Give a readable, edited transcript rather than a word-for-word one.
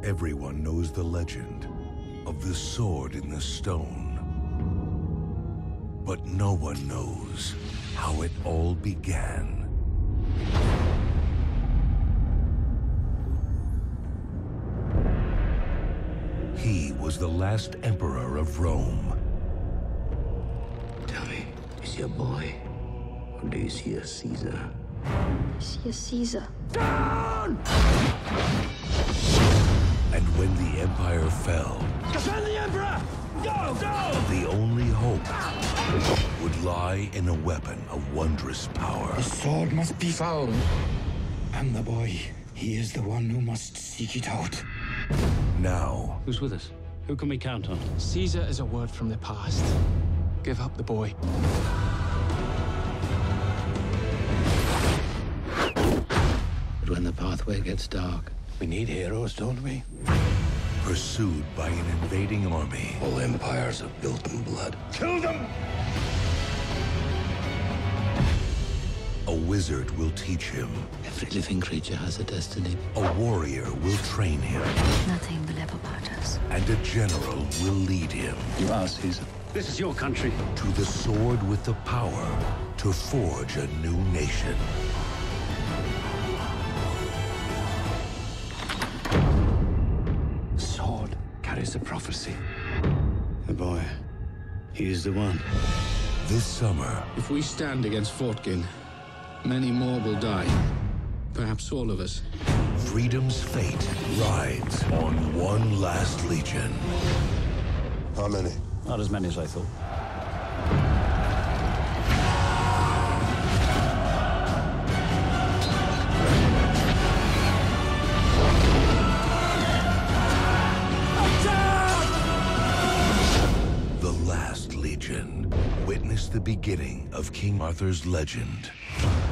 Everyone knows the legend of the sword in the stone. But no one knows how it all began. He was the last emperor of Rome. Tell me, is he a boy? Or do you see a Caesar? I see a Caesar. Down! And when the empire fell, Defend the emperor! Go! Go! the only hope would lie in a weapon of wondrous power. The sword must be found. And the boy, he is the one who must seek it out. Now, Who's with us? Who can we count on? Caesar is a word from the past. Give up the boy. But when the pathway gets dark, we need heroes, don't we? pursued by an invading army, All empires are built in blood. kill them! A wizard will teach him. Every living creature has a destiny. A warrior will train him. Nothing will ever part us. And a general will lead him You are Caesar. This is your country. to the sword with the power to forge a new nation. The sword carries a prophecy. The boy, he is the one. This summer, If we stand against Fortkin, many more will die. Perhaps all of us. freedom's fate rides on one last legion. How many? Not as many as I thought. The Last Legion. Witness the beginning of King Arthur's legend.